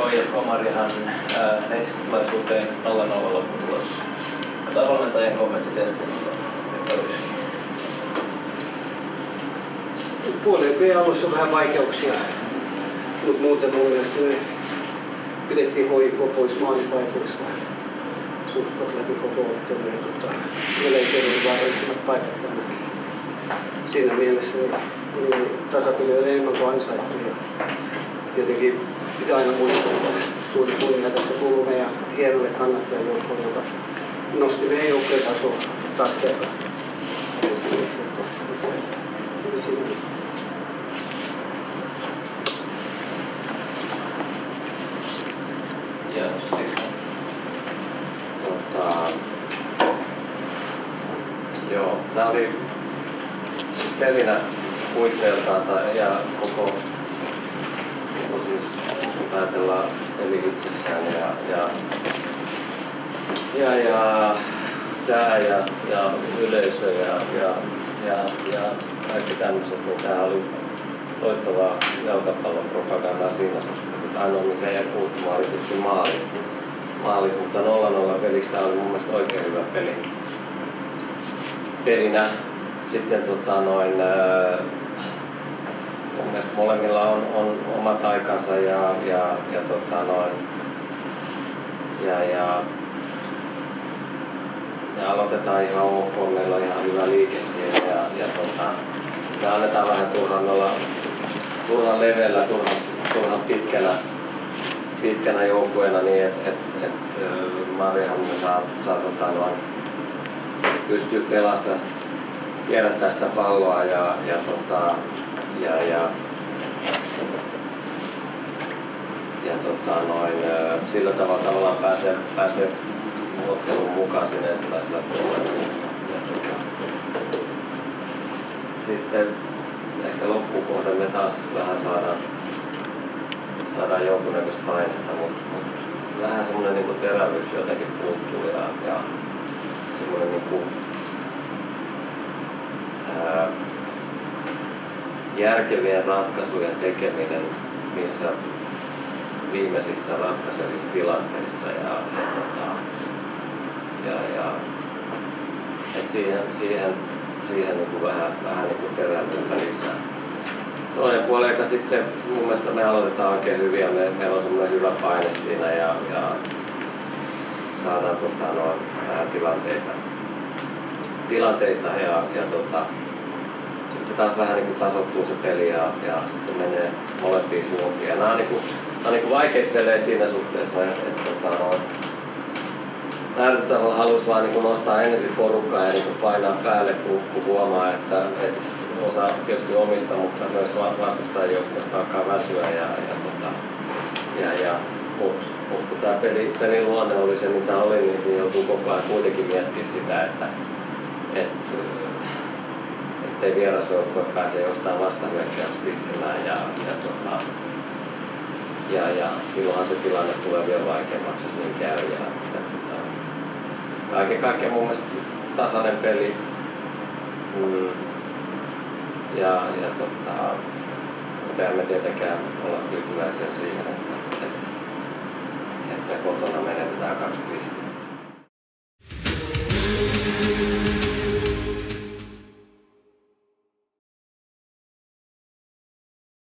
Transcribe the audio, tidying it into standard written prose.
Komarihan nettitilaisuuteen 0-0 lopputulossa. Otetaan valmentajien kommentit ensin. Puoliaikojen alussa on vähän vaikeuksia, mutta muuten mun mielestä me pidettiin hoikoa pois maalipaikoista suhkat läpi koko ottelu. Meillä ei kerran vaarallisimmat paikat tänne. Siinä mielessä tasapeli oli enemmän kuin ansaittu. Ja tietenkin pitää aina muistaa, että suuri kunnia tässä kuuluu meidän hienolle kannattajajoukkoille, joka nosti meidän joukkojen tasoa taas kerran. Joo, tää oli siis pelinä puitteiltaan ja koko siis jos ajatellaan peli itsessään ja sää ja yleisö ja kaikki tämmöiset, niin tää oli loistavaa jalkapallon propagandaa siinä suhteessa. Ainoa mikä jäi puuttumaan oli tietysti maalit, mutta 0-0 peliksi tää oli mun mielestä oikein hyvä peli. Pelinä sitten mun mielestä molemmilla on omat aikansa ja aloitetaan ihan ok, meillä on ihan hyvä liike siinä ja me annetaan vähän turhan leveällä, turhan pitkänä joukkueena niin että Mariehamn pystyy pelastamaan, kierrättämään sitä palloa ja sillä tavalla tavallaan pääsee otteluun mukaan sinne ensimmäisellä puolella. Sitten ehkä loppukohdan me taas vähän saadaan jonkunnäköistä painetta, mutta vähän semmoinen niinku terävyys jotenkin puuttuu ja semmoinen niinku järkevien ratkaisujen tekeminen missä viimeisissä ratkaisevissa tilanteissa et siihen niinku vähän niinku terävyyttä lisää. Toinen puoli, joka sitten mun mielestä me aloitetaan oikein hyvin ja meillä on semmoinen hyvä paine siinä ja saadaan tilanteita ja sitten se taas vähän niinku tasoittuu se peli ja sitten se menee molempiin suuntiin. Ja nämä on niinku vaikeita pelejä siinä suhteessa, että Närtytalo halusi vaan niinku nostaa enemmän porukkaa ja niinku painaa päälle, kun huomaa, että osa tietysti omista, mutta myös vastustajan joukkueesta alkaa väsyä. Mutta kun tämä pelin luonne oli se mitä oli, niin siinä joutuu koko ajan kuitenkin miettimään sitä, että ettei vierasjoukkue pääse jostain vastahyökkäystä iskemään ja silloinhan se tilanne tulee vielä vaikeammaksi, jos niin käy. Kaiken kaikkiaan mun mielestä tasainen peli mutta emme tietenkään olla tyytyväisiä siihen, että me kotona menetetään 2 pistettä.